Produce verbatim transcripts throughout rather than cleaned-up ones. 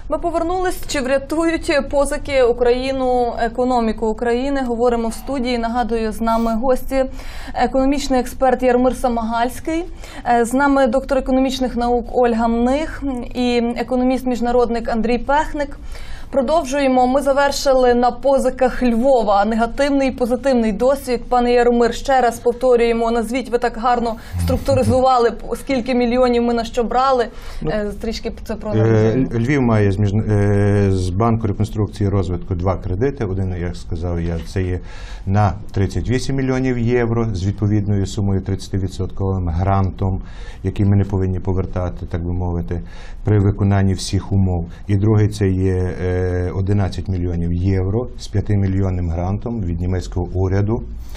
Ми повернулись. Чи врятують позики Україну, економіку України? Говоримо в студії. Нагадую, з нами гості. Економічний експерт Ярмир Самагальський. З нами доктор економічних наук Ольга Мних і економіст-міжнародник Андрій Пехник. Продовжуємо. Ми завершили на позиках Львова. Негативний і позитивний досвід. Пане Ярмир, ще раз повторюємо. Назвіть, ви так гарно структуризували, скільки мільйонів ми на що брали. Ну, трішки це проаналізуємо. Львів має з, між... з Банку реконструкції і розвитку два кредити. Один, як сказав я, це є на тридцять вісім мільйонів євро з відповідною сумою тридцятивідсотковим грантом, який ми не повинні повертати, так би мовити, при виконанні всіх умов. І другий це є одинадцять мільйонів євро з п'ятимільйонним грантом від німецького уряду,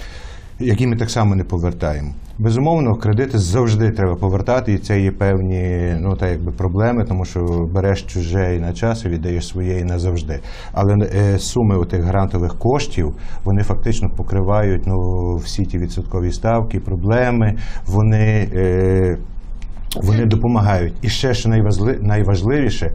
які ми так само не повертаємо. Безумовно, кредити завжди треба повертати, і це є певні, ну, так якби проблеми, тому що береш чуже і на час, і віддаєш своє і назавжди. Але е, суми отих грантових коштів, вони фактично покривають, ну, всі ті відсоткові ставки, проблеми, вони... Е, Вони допомагають. І ще, що найважливіше,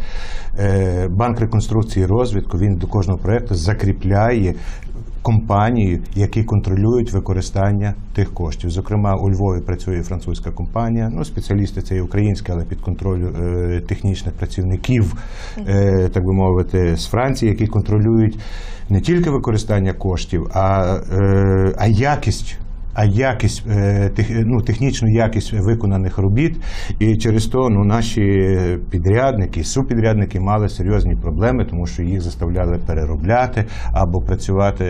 Банк реконструкції і розвитку, він до кожного проєкту закріпляє компанії, які контролюють використання тих коштів. Зокрема, у Львові працює французька компанія, ну, спеціалісти це і українські, але під контролю е, технічних працівників, е, так би мовити, з Франції, які контролюють не тільки використання коштів, а, е, а якість. а якість, ну, технічну якість виконаних робіт, і через то, ну, наші підрядники, субпідрядники мали серйозні проблеми, тому що їх заставляли переробляти або працювати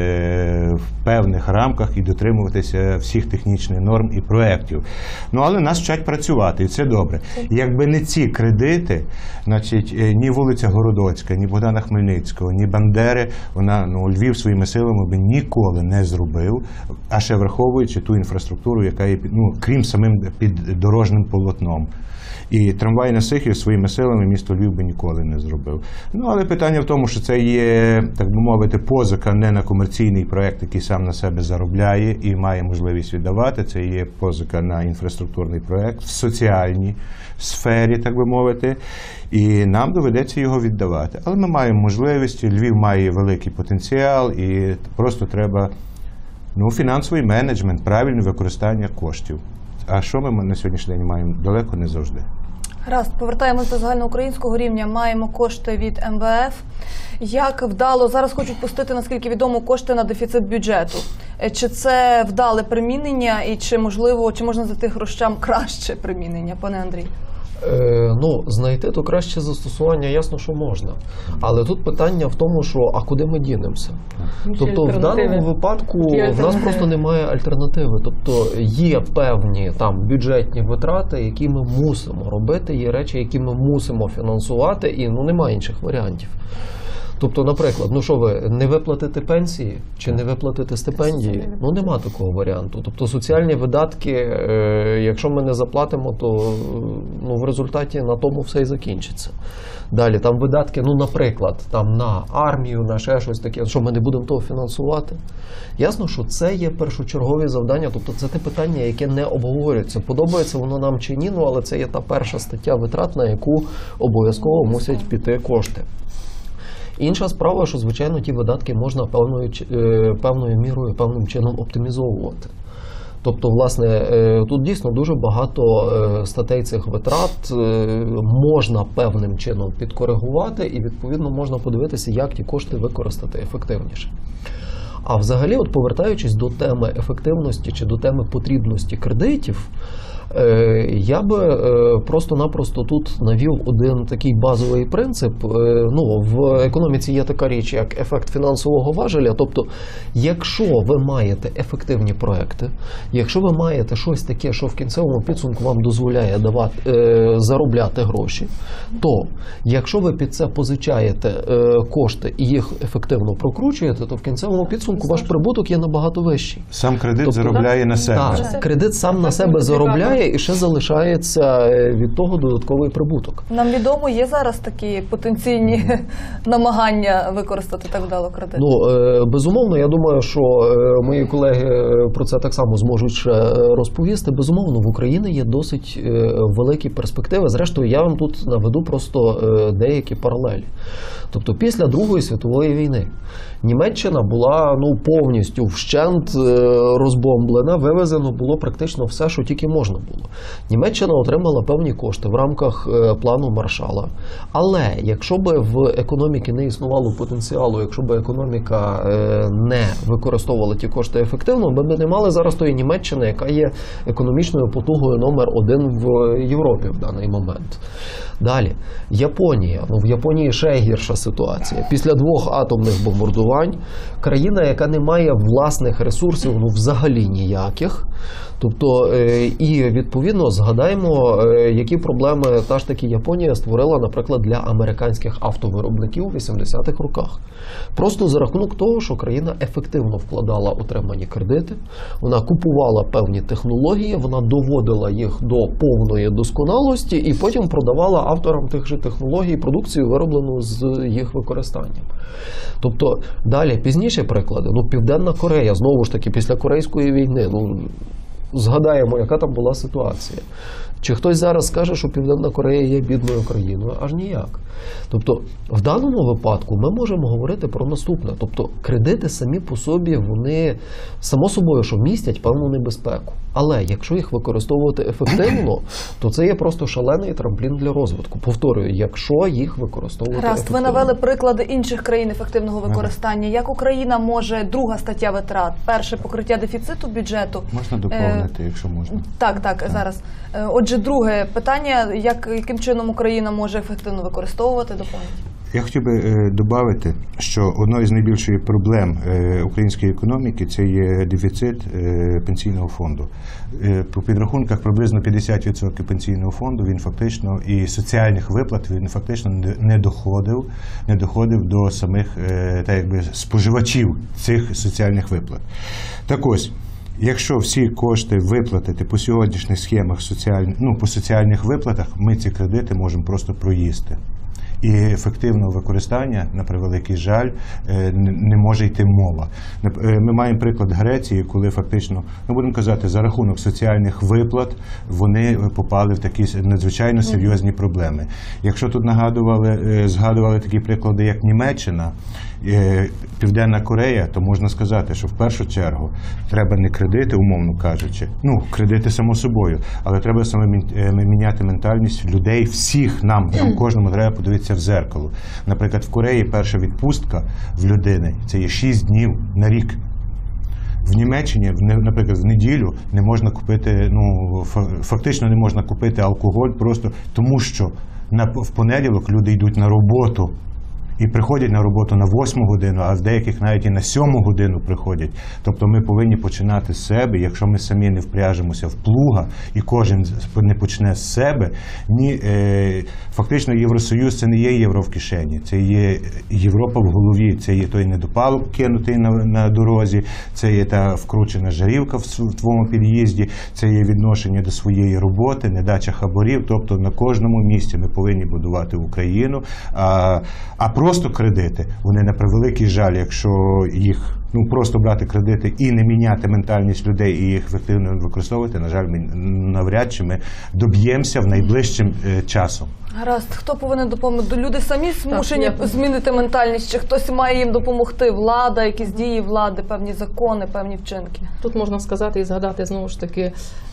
в певних рамках і дотримуватися всіх технічних норм і проєктів. Ну, але нас вчать працювати, і це добре. Якби не ці кредити, значить, ні вулиця Городоцька, ні Богдана Хмельницького, ні Бандери, вона, ну, Львів своїми силами би ніколи не зробив, а ще враховуючи ту інфраструктуру, яка є, ну, крім самим піддорожним полотном. І трамвай на Сихів своїми силами місто Львів би ніколи не зробив. Ну, але питання в тому, що це є, так би мовити, позика не на комерційний проєкт, який сам на себе заробляє і має можливість віддавати. Це є позика на інфраструктурний проєкт в соціальній сфері, так би мовити. І нам доведеться його віддавати. Але ми маємо можливість, Львів має великий потенціал, і просто треба, ну, фінансовий менеджмент, правильне використання коштів. А що ми на сьогоднішній день маємо? Далеко не завжди. Гаразд, повертаємось до загальноукраїнського рівня. Маємо кошти від ем ве еф. Як вдало, зараз хочуть пустити, наскільки відомо, кошти на дефіцит бюджету. Чи це вдале примінення і чи, можливо, чи можна за тих грошам краще примінення, пане Андрій? Е, ну, знайти то краще застосування, ясно, що можна. Але тут питання в тому, що, а куди ми дінемося? Тобто, в даному випадку в нас просто немає альтернативи. Тобто, є певні там бюджетні витрати, які ми мусимо робити, є речі, які ми мусимо фінансувати, і, ну, немає інших варіантів. Тобто, наприклад, ну що ви, не виплатити пенсії чи не виплатити стипендії? Ну, нема такого варіанту. Тобто, соціальні видатки, е, якщо ми не заплатимо, то, ну, в результаті на тому все і закінчиться. Далі, там видатки, ну, наприклад, там на армію, на ще щось таке, що ми не будемо того фінансувати? Ясно, що це є першочергові завдання, тобто це те питання, яке не обговорюється. Подобається воно нам чи ні, ну, але це є та перша стаття витрат, на яку обов'язково мусять піти кошти. Інша справа, що, звичайно, ті видатки можна певною, певною мірою, певним чином оптимізовувати. Тобто, власне, тут дійсно дуже багато статей цих витрат можна певним чином підкоригувати і, відповідно, можна подивитися, як ті кошти використати ефективніше. А взагалі, от повертаючись до теми ефективності чи до теми потрібності кредитів, я би просто-напросто тут навів один такий базовий принцип. Ну, в економіці є така річ, як ефект фінансового важеля. Тобто, якщо ви маєте ефективні проекти, якщо ви маєте щось таке, що в кінцевому підсумку вам дозволяє давати, заробляти гроші, то якщо ви під це позичаєте кошти і їх ефективно прокручуєте, то в кінцевому підсумку ваш прибуток є набагато вищий. Сам кредит тобто, заробляє на себе. Так, кредит сам на себе заробляє. немає, і ще залишається від того додатковий прибуток. Нам відомо, є зараз такі потенційні намагання використати так вдало кредит? Ну, безумовно, я думаю, що мої колеги про це так само зможуть ще розповісти. Безумовно, в Україні є досить великі перспективи. Зрештою, я вам тут наведу просто деякі паралелі. Тобто, після Другої світової війни Німеччина була ну, повністю вщент розбомблена, вивезено було практично все, що тільки можна було. Німеччина отримала певні кошти в рамках плану Маршалла. Але якщо б в економіці не існувало потенціалу, якщо б економіка не використовувала ті кошти ефективно, ми б не мали зараз тої Німеччини, яка є економічною потугою номер один в Європі в даний момент. Далі. Японія. Ну, в Японії ще гірша ситуація. Після двох атомних бомбардувань країна, яка не має власних ресурсів, ну, взагалі ніяких. Тобто, і відповідно згадаємо, які проблеми та ж таки Японія створила, наприклад, для американських автовиробників у вісімдесятих роках. Просто за рахунок того, що країна ефективно вкладала отримані кредити, вона купувала певні технології, вона доводила їх до повної досконалості і потім продавала авторам тих же технологій продукцію, вироблену з їх використанням. Тобто, далі, пізніші приклади, ну, Південна Корея, знову ж таки, після Корейської війни, ну, згадаємо, яка там була ситуація. Чи хтось зараз скаже, що Південна Корея є бідною країною? Аж ніяк. Тобто, в даному випадку ми можемо говорити про наступне. Тобто, кредити самі по собі, вони, само собою, що містять певну небезпеку. Але якщо їх використовувати ефективно, то це є просто шалений трамплін для розвитку. Повторюю, якщо їх використовувати Гаразд, ефективно. ви навели приклади інших країн ефективного використання. Як Україна може, друга стаття витрат, перше покриття дефіциту бюджету. Можна доповнити, е, якщо можна. Так, так, так, зараз. Отже, друге питання, як, яким чином Україна може ефективно використовувати, доповнити? Я хотів би е, додати, що одною з найбільших проблем е, української економіки це є дефіцит е, пенсійного фонду. Е, по підрахунках приблизно п'ятдесят відсотків пенсійного фонду він фактично і соціальних виплат він фактично не доходив, не доходив до самих е, так якби споживачів цих соціальних виплат. Так ось, якщо всі кошти виплатити по сьогоднішніх схемах соціаль... ну, по соціальних виплатах, ми ці кредити можемо просто проїсти. І ефективного використання, на превеликий жаль, не може йти мова. Ми маємо приклад Греції, коли фактично, ми будемо казати, за рахунок соціальних виплат вони попали в такі надзвичайно серйозні проблеми. Якщо тут нагадували, згадували такі приклади, як Німеччина, Південна Корея, то можна сказати, що в першу чергу треба не кредити, умовно кажучи, ну, кредити само собою, але треба саме міняти ментальність людей, всіх нам, нам кожному треба подивитися в зеркало. Наприклад, в Кореї перша відпустка в людини – це є шість днів на рік. В Німеччині, наприклад, в неділю не можна купити, ну, фактично не можна купити алкоголь просто тому, що на, в понеділок люди йдуть на роботу. І приходять на роботу на восьму годину, а в деяких навіть і на сьому годину приходять. Тобто ми повинні починати з себе. Якщо ми самі не впряжемося в плуга, і кожен не почне з себе, ні, е, фактично Євросоюз – це не є євро в кишені, це є Європа в голові, це є той недопалок кинутий на, на дорозі, це є та вкручена жарівка в, в твоєму під'їзді, це є відношення до своєї роботи, недача хабарів. Тобто на кожному місці ми повинні будувати Україну, а, а просто кредити, вони на превеликий жаль, якщо їх, ну, просто брати кредити і не міняти ментальність людей і їх ефективно використовувати, на жаль, ми навряд чи ми доб'ємося в найближчим е, часом. Гаразд, хто повинен допомогти? Люди самі змушені так, змінити ментальність, чи хтось має їм допомогти? Влада, якісь дії влади, певні закони, певні вчинки? Тут можна сказати і згадати, знову ж таки,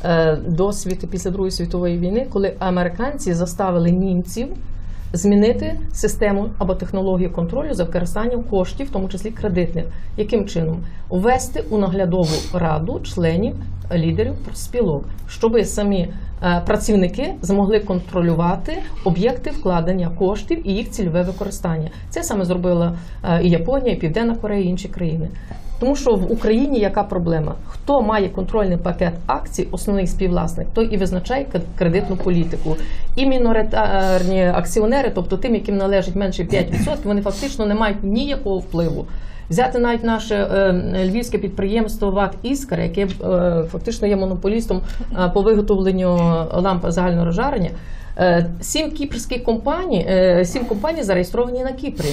досвід після Другої світової війни, коли американці заставили німців змінити систему або технологію контролю за використанням коштів, в тому числі кредитних. Яким чином? Ввести у наглядову раду членів, лідерів спілок, щоб самі працівники змогли контролювати об'єкти вкладення коштів і їх цільове використання. Це саме зробила і Японія, і Південна Корея, і інші країни. Тому що в Україні яка проблема? Хто має контрольний пакет акцій, основний співвласник, той і визначає кредитну політику. І міноритарні акціонери, тобто тим, яким належить менше п'ять відсотків, вони фактично не мають ніякого впливу. Взяти навіть наше е, львівське підприємство ВАТ «Іскра», яке е, фактично є монополістом е, по виготовленню ламп загального розжарення. Е, сім кіпрських компаній, е, сім компаній зареєстровані на Кіпрі.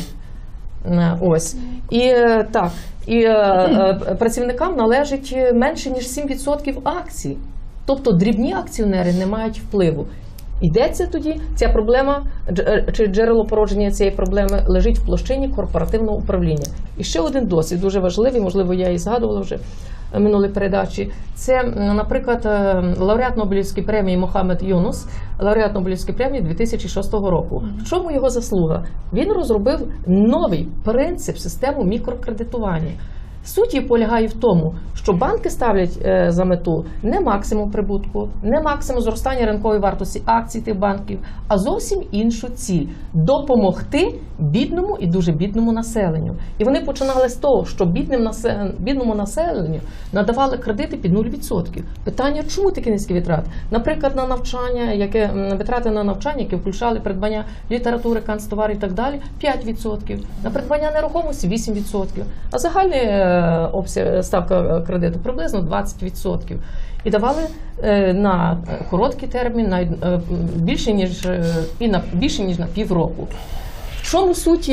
Е, ось. І е, так, і е, е, працівникам належить менше, ніж сім відсотків акцій. Тобто дрібні акціонери не мають впливу. Йдеться тоді, ця проблема, чи джерело породження цієї проблеми лежить в площині корпоративного управління. І ще один досвід, дуже важливий, можливо, я і згадувала вже в минулій передачі. Це, наприклад, лауреат Нобелівської премії Мохаммед Юнус, лауреат Нобелівської премії дві тисячі шостого року. В чому його заслуга? Він розробив новий принцип системи мікрокредитування. Суть її полягає в тому, що банки ставлять е, за мету не максимум прибутку, не максимум зростання ринкової вартості акцій тих банків, а зовсім іншу ціль – допомогти бідному і дуже бідному населенню. І вони починали з того, що бідним населенню, бідному населенню надавали кредити під нуль відсотків. Питання, чому такі низькі витрати? Наприклад, на навчання, яке, витрати на навчання, які включали придбання літератури, канцтоварів і так далі – п'ять відсотків, на придбання нерухомості – вісім відсотків, а загальний обсяг ставка кредиту приблизно двадцять відсотків. І давали е, на короткий термін, на е, більше ніж і на більше ніж на півроку. В чому суть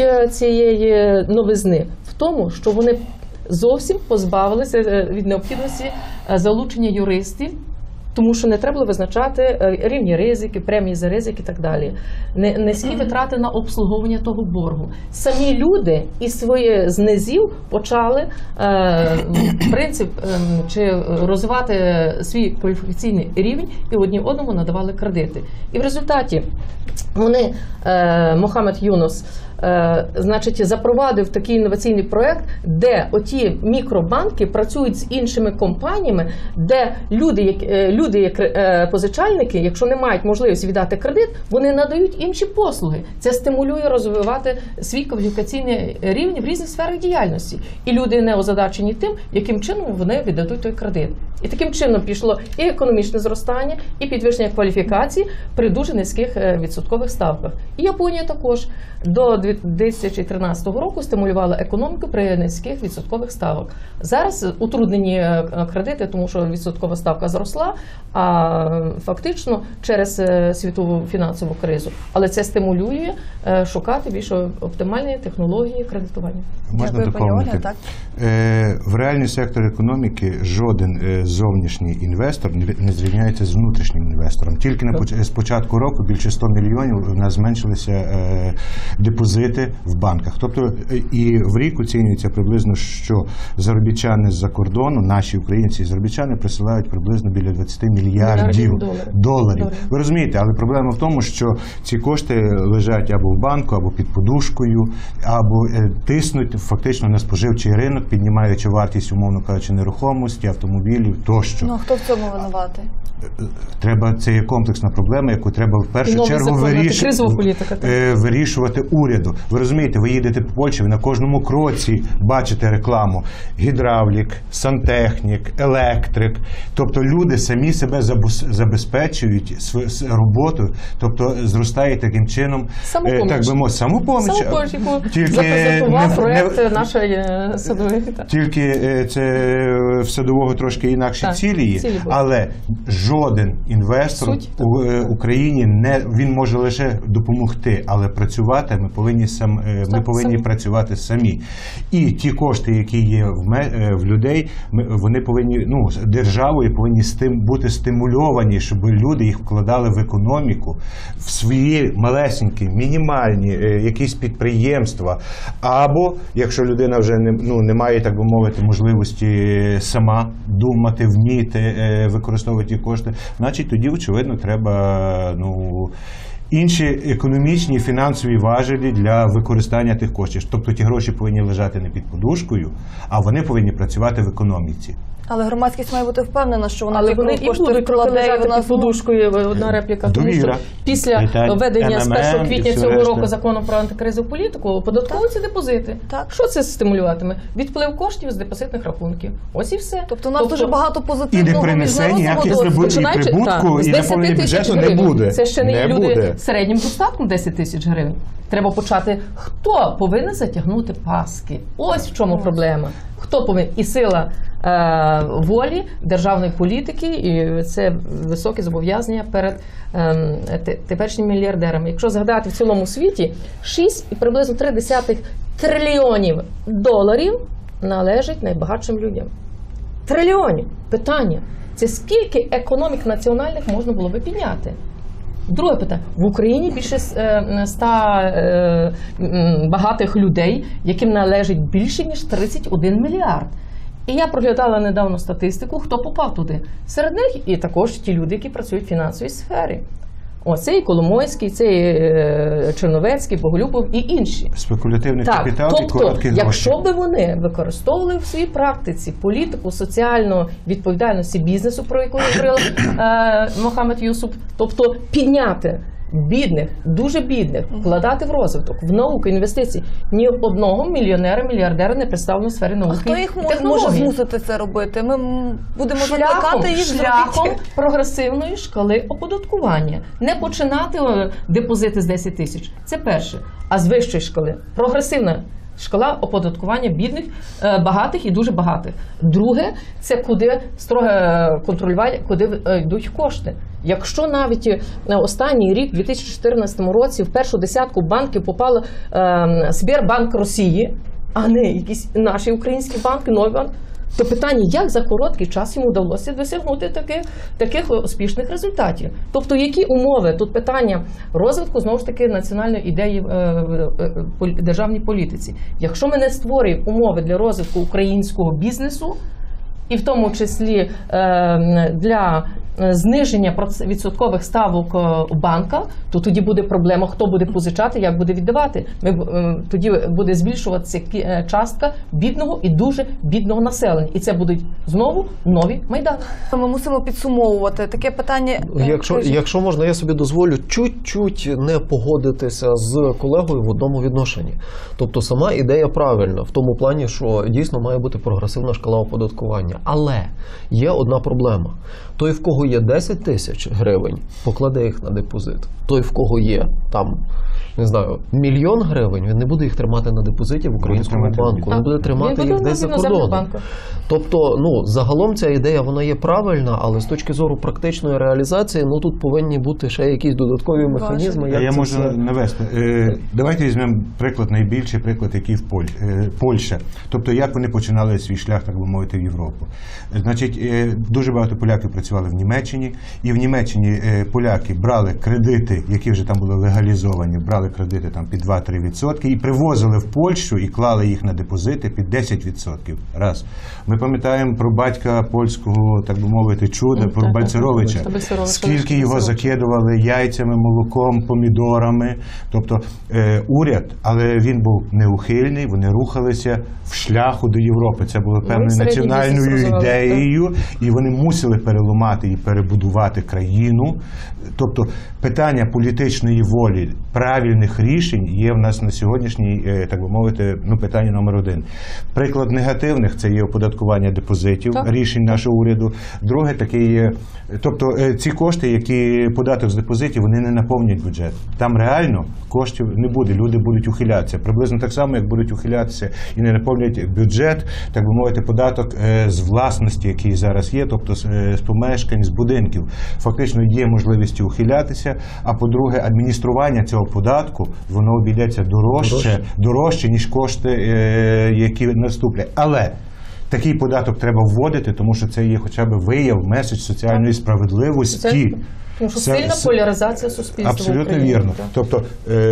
цієї новизни? В тому, що вони зовсім позбавилися від необхідності залучення юристів. Тому що не треба було визначати рівні ризики, премії за ризик і так далі. Низькі витрати на обслуговування того боргу. Самі люди із своїх знизів почали е, принцип е, чи розвивати свій кваліфікаційний рівень і одні одному надавали кредити. І в результаті вони, е, Мохаммед Юнус, Е, значить, запровадив такий інноваційний проєкт, де оті мікробанки працюють з іншими компаніями, де люди, як, е, люди, як е, позичальники, якщо не мають можливості віддати кредит, вони надають інші послуги. Це стимулює розвивати свій кваліфікаційний рівень в різних сферах діяльності. І люди не озадачені тим, яким чином вони віддадуть той кредит. І таким чином пішло і економічне зростання, і підвищення кваліфікації при дуже низьких відсоткових ставках. І Японія також до дві тисячі тринадцятого року стимулювала економіку при низьких відсоткових ставок. Зараз утруднені кредити, тому що відсоткова ставка зросла, а фактично через світову фінансову кризу. Але це стимулює шукати більш оптимальні технології кредитування. Можна доповнити? В реальний сектор економіки жоден зовнішній інвестор не зрівняється з внутрішнім інвестором. Тільки на з початку року більше ста мільйонів у нас зменшилися е, депозити в банках. Тобто і в рік оцінюється приблизно, що заробітчани з-за кордону, наші українці і заробітчани присилають приблизно біля двадцять мільярдів доларів. доларів. Ви розумієте, але проблема в тому, що ці кошти лежать або в банку, або під подушкою, або е, тиснуть фактично на споживчий ринок, піднімаючи вартість, умовно кажучи, нерухомості, автомобілів тощо. Ну, а хто в цьому винуватий? Треба, це є комплексна проблема, яку треба в першу чергу виріш... вирішувати уряду. Ви розумієте, ви їдете по Польщі, ви на кожному кроці бачите рекламу. Гідравлік, сантехнік, електрик. Тобто люди самі себе забезпечують роботою, тобто зростає таким чином самопоміч. Так би мовити, самопоміч. Самопоміч, яку запрезентував проєкт нашої садової. Тільки це в садового трошки інакші так, цілі є, цілі але жоден інвестор Суть, у так. Україні не він може лише допомогти, але працювати ми повинні сам ми так, повинні самі. працювати самі. І ті кошти, які є в, в людей, вони повинні ну державою повинні стим, бути стимульовані, щоб люди їх вкладали в економіку, в свої малесенькі, мінімальні якісь підприємства. Або якщо людина вже не ну не має, так би мовити, можливості сама думати, вміти використовувати ті кошти, значить тоді, очевидно, треба ну, інші економічні і фінансові важелі для використання тих коштів. Тобто ті гроші повинні лежати не під подушкою, а вони повинні працювати в економіці. Але громадськість має бути впевнена, що вона Але ті вони і кошти будуть трохи вкладе, і лежати вона під знову- подушкою. Одна репліка. Тому що Довіра. після Питань введення з ем ем ем першого і квітня все цього решта. року закону про антикризову політику оподатковуються депозити. Так. Що це стимулюватиме? Відплив коштів з депозитних рахунків. Ось і все. Тобто у нас дуже багато І позитивного не принесе міжнародного ніяких досвіду. прибу- і Починаючи- прибутку, так, з і десяти наповнення тисяч бюджету не гривень. буде. Це ще не, є Не люди буде. середнім достатком десять тисяч гривень. Треба почати, хто повинен затягнути паски. Ось в чому проблема. Хто повинен? І сила е, волі, державної політики, і це високі зобов'язання перед е, те- теперішніми мільярдерами. Якщо згадати в цілому світі, шість і приблизно три десятих трильйонів доларів належить найбагатшим людям. Трильйонів. Питання. Це скільки економік національних можна було би підняти? Друге питання. В Україні більше е, ста е, м, багатих людей, яким належить більше, ніж тридцять один мільярд. І я проглядала недавно статистику, хто попав туди. Серед них і також ті люди, які працюють в фінансовій сфері. О, це і Коломойський, це і е, Черновецький, Боголюбов і інші. Спекулятивний Так, капітал і тобто, короткі гроші. якщо би вони використовували в своїй практиці політику соціальної відповідальності бізнесу, про яку говорила е, Мохамед Юсуп, тобто підняти бідних, дуже бідних, вкладати в розвиток, в науку, інвестиції. Ні одного мільйонера, мільярдера не представлено в сфері науки. А хто їх і може, технологій. може змусити це робити? Ми м, будемо Шляхом, закликати їх шляхом зробити. прогресивної шкали оподаткування. Не починати о, депозити з десять тисяч. Це перше. А з вищої шкали. Прогресивна шкала оподаткування бідних, е, багатих і дуже багатих. Друге, це куди строго контролювати, куди е, йдуть кошти. Якщо навіть е, останній рік, у дві тисячі чотирнадцятому році, в першу десятку банків попало е, Сбербанк Росії, а не якісь наші українські банки, нові банки, то питання, як за короткий час йому вдалося досягнути таких, таких успішних результатів. Тобто, які умови? Тут питання розвитку, знову ж таки, національної ідеї в е, е, полі- державній політиці. Якщо ми не створюємо умови для розвитку українського бізнесу, і в тому числі е, для зниження проц- відсоткових ставок е, у банках, то тоді буде проблема, хто буде позичати, як буде віддавати. Ми, б- е, тоді буде збільшуватися кі- е, частка бідного і дуже бідного населення. І це будуть знову нові майдани. Ми мусимо підсумовувати таке питання. е, Якщо, кажіть. якщо можна, я собі дозволю чуть-чуть не погодитися з колегою в одному відношенні. Тобто сама ідея правильна, в тому плані, що дійсно має бути прогресивна шкала оподаткування. Але є одна проблема. Той, в кого є десять тисяч гривень, покладе їх на депозит. Той, в кого є там, не знаю, мільйон гривень, він не буде їх тримати на депозиті в українському тримати банку. в Він буде тримати Він їх буде десь за в іноземних кордоном. банках. Тобто, ну, загалом ця ідея, вона є правильна, але з точки зору практичної реалізації, ну, тут повинні бути ще якісь додаткові механізми. А Як я це можу все- навести. Е, Давайте візьмемо приклад, найбільший приклад, який в Поль, е, Польща. Тобто, як вони починали свій шлях, так би мовити, в Європу. Значить, е, дуже багато поляків працювали в Німеччині, і в Німеччині е, поляки брали кредити, які вже там були легалізовані, брали кредити там під два-три відсотки і привозили в Польщу і клали їх на депозити під десять відсотків. Раз. Ми пам'ятаємо про батька польського, так би мовити, чуда, Ну, про так, Бальцеровича. так, Бальцеровича. Скільки його Бальцеровича. закидували яйцями, молоком, помідорами. Тобто е, уряд, але він був неухильний, вони рухалися в шляху до Європи. Це було Ну, і певною середній бізнес національною розвивали, ідеєю, і вони мусили переламати і перебудувати країну. Тобто питання політичної волі, правильних рішень є в нас на сьогоднішній, е, так би мовити, ну, питання номер один. Приклад негативних – це є оподаткування депозитів, Так. рішень нашого уряду. Друге таке є, тобто е, ці кошти, які податок з депозитів, вони не наповнюють бюджет. Там реально коштів не буде, люди будуть ухилятися. Приблизно так само, як будуть ухилятися і не наповнюють бюджет, так би мовити, податок е, з власності, який зараз є, тобто з, е, з помешкань, з будинків. Фактично є можливістю ухилятися, а по-друге, адміністрування цього податку, воно обійдеться дорожче, Дорожче. дорожче ніж кошти, е, які наступлять. Але такий податок треба вводити, тому що це є хоча б вияв, меседж соціальної справедливості. Це- Тому що Це- сильна це- поляризація суспільства. в Абсолютно Україні, вірно. так. Тобто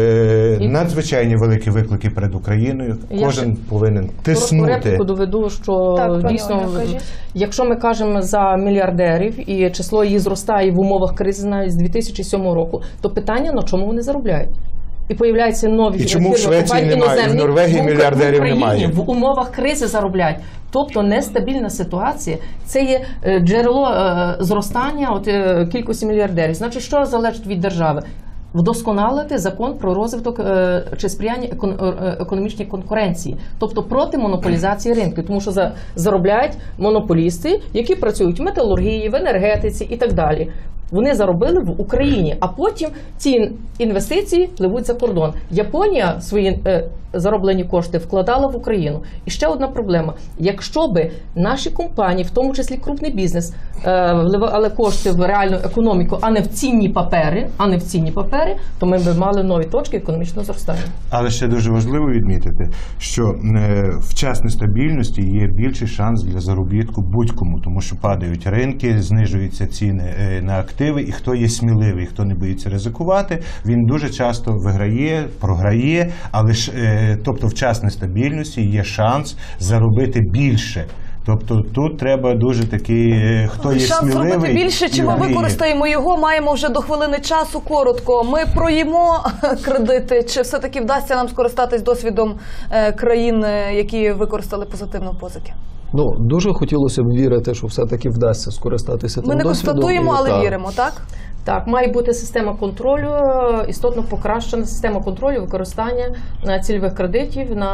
е, І- надзвичайні великі виклики перед Україною. Я Кожен ще повинен Коротку тиснути. репліку доведу, що Так, пані дійсно, Ольга, кажіть. якщо ми кажемо за мільярдерів і число її зростає в умовах кризи навіть з дві тисячі сьомого року, то питання, на чому вони заробляють? і появляються нові І чому в фірми, Швеції компанії немає, і в іноземні, Норвегії в Укра- мільярдерів в Україні немає? в умовах кризи заробляють. Тобто нестабільна ситуація – це є е, джерело е, зростання от, е, кількості мільярдерів. Значить, що залежить від держави? Вдосконалити закон про розвиток е, чи сприяння екон, е, економічній конкуренції, тобто проти монополізації ринку, тому що за, заробляють монополісти, які працюють в металургії, в енергетиці і так далі. Вони заробили в Україні, а потім ці інвестиції пливуть за кордон. Японія свої е, зароблені кошти вкладала в Україну. І ще одна проблема. Якщо би наші компанії, в тому числі крупний бізнес, е, вливали кошти в реальну економіку, а не в цінні папери, а не в цінні папери, то ми б мали нові точки економічного зростання. Але ще дуже важливо відмітити, що е, в час нестабільності є більший шанс для заробітку будь-кому, тому що падають ринки, знижуються ціни е, на активи, і хто є сміливий, хто не боїться ризикувати, він дуже часто виграє, програє, але ж, е, тобто в час нестабільності є шанс заробити більше. Тобто тут треба дуже такий, е, хто є Шанс сміливий. зробити більше, чи ми і вміє. використаємо його, маємо вже до хвилини часу коротко. Ми проїмо кредити, чи все-таки вдасться нам скористатись досвідом е, країн, е, які використали позитивно позики? Ну, дуже хотілося б вірити, що все-таки вдасться скористатися тим Ми не досвідом. констатуємо, І, але так. віримо, так? Так, має бути система контролю, істотно покращена система контролю використання е, цільових кредитів на,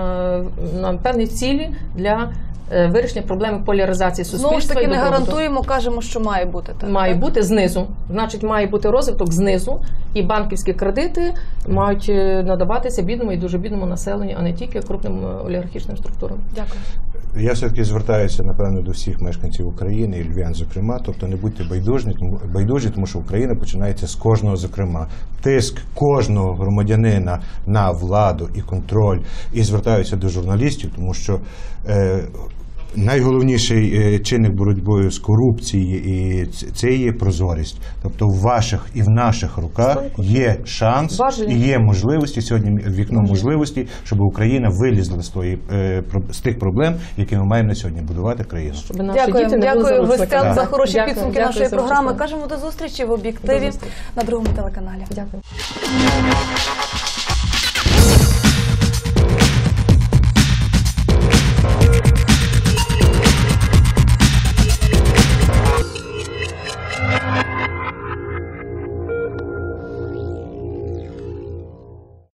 на певні цілі для е, вирішення проблеми поляризації суспільства. Знову ж таки, і не добробуту. гарантуємо, кажемо, що має бути. Так, Має так? бути знизу. Значить, має бути розвиток знизу, і банківські кредити мають е, надаватися бідному і дуже бідному населенню, а не тільки крупним е, олігархічним структурам. Дякую. Я все-таки звертаюся, напевно, до всіх мешканців України, і львів'ян, зокрема, тобто не будьте байдужі, тому, байдужі, тому що Україна починається з кожного, зокрема. Тиск кожного громадянина на владу і контроль. І звертаюся до журналістів, тому що е, найголовніший е, чинник боротьбою з корупцією і ц- це є прозорість. Тобто в ваших і в наших руках є шанс Важливо. і є можливості, сьогодні вікно можливості, щоб Україна вилізла з, тої, е, про- з тих проблем, які ми маємо на сьогодні будувати країну. Щоб наші Дякую, діти не були дякую заручниками. гостям Так. за хороші Дякую, підсумки дякую нашої за програми. участь. Кажемо до зустрічі в До об'єктиві зустрічі. на другому телеканалі. Дякую.